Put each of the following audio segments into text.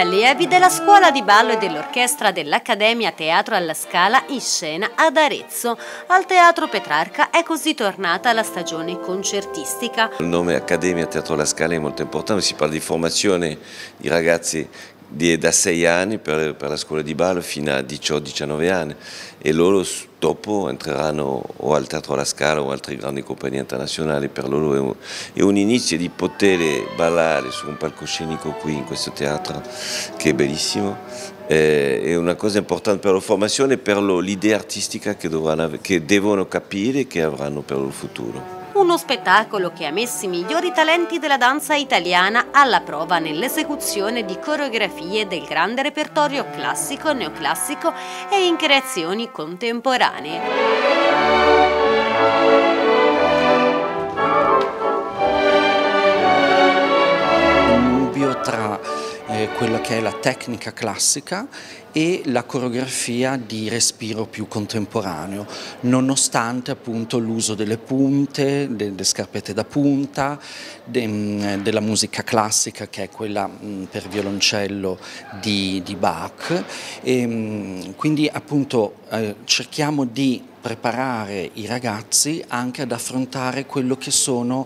allievi della scuola di ballo e dell'orchestra dell'Accademia Teatro alla Scala in scena ad Arezzo. Al Teatro Petrarca è così tornata la stagione concertistica. Il nome Accademia Teatro alla Scala è molto importante, si parla di formazione di ragazzi da 6 anni per la scuola di ballo fino a 18-19 anni e loro dopo entreranno o al Teatro alla Scala o altre grandi compagnie internazionali. Per loro è un inizio di poter ballare su un palcoscenico qui in questo teatro che è bellissimo, è una cosa importante per la formazione e per l'idea artistica che devono capire e che avranno per il futuro. Uno spettacolo che ha messo i migliori talenti della danza italiana alla prova nell'esecuzione di coreografie del grande repertorio classico, neoclassico e in creazioni contemporanee. Tra quella che è la tecnica classica e la coreografia di respiro più contemporaneo, nonostante appunto l'uso delle punte, delle scarpette da punta, della musica classica che è quella per violoncello di Bach. Quindi appunto cerchiamo di preparare i ragazzi anche ad affrontare quello che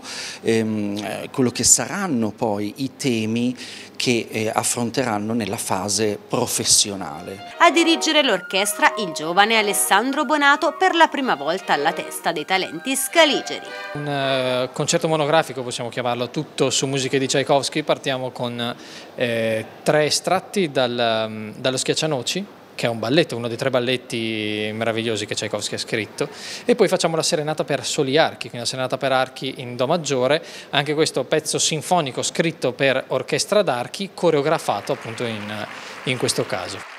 saranno poi i temi che affronteranno nella fase professionale. A dirigere l'orchestra il giovane Alessandro Bonato, per la prima volta alla testa dei talenti scaligeri. Un concerto monografico, possiamo chiamarlo, tutto su musiche di Tchaikovsky. Partiamo con 3 estratti dallo Schiaccianoci, che è un balletto, uno dei 3 balletti meravigliosi che Tchaikovsky ha scritto, e poi facciamo la serenata per soli archi, quindi la serenata per archi in do maggiore, anche questo pezzo sinfonico scritto per orchestra d'archi, coreografato appunto in questo caso.